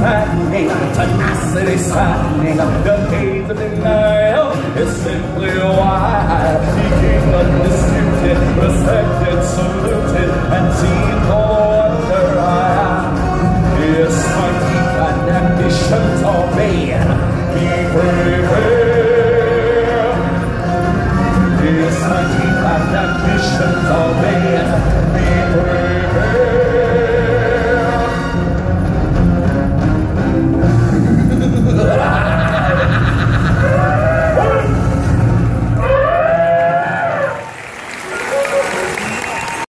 maddening, tenacity saddening. The haze of denial is simply why he king undisputed, respected, saluted, and seen for